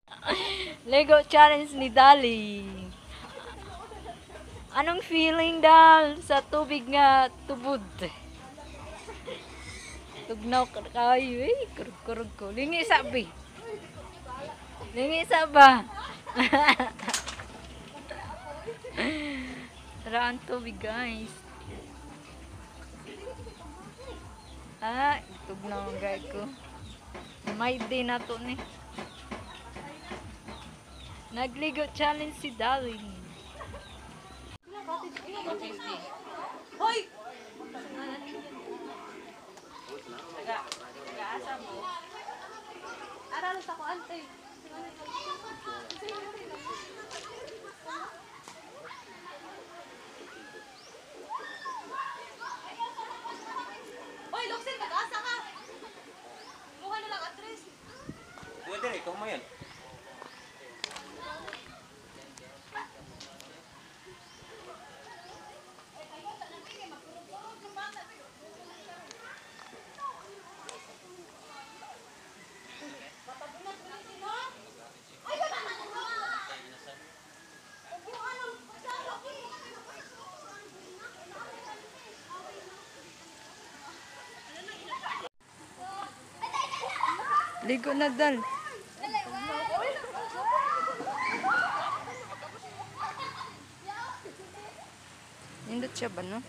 Lego challenge ni Dali. Anong feeling dal sa tubig nga tubod? Tugnaw kayo eh. Kurug-kurug ko. Lingi sabi. Lingi saba. Saraan tubig guys. Ah, tugnaw ang gay ko. May day na to ni. Nagligo challenge si Dali. Hoy! Aral sa ko ante. Hoy, Luxin, nag-asa ka. Muha na lang address. Pwede rin, ikaw mo yan. Ligo na dal. Nindot siya ba no?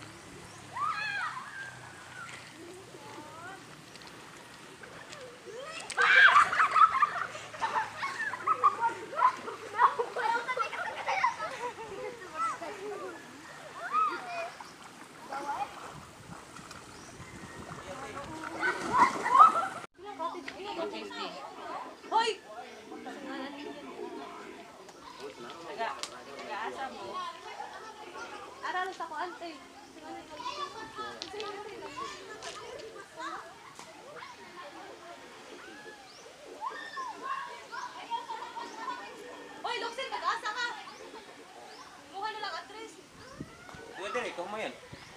Hoy! Nag-asa mo. Aral sa ko ante. Hoy, Luxin, nag-asa ka. Muha na lang address. Pwede rin, ikaw mo yan.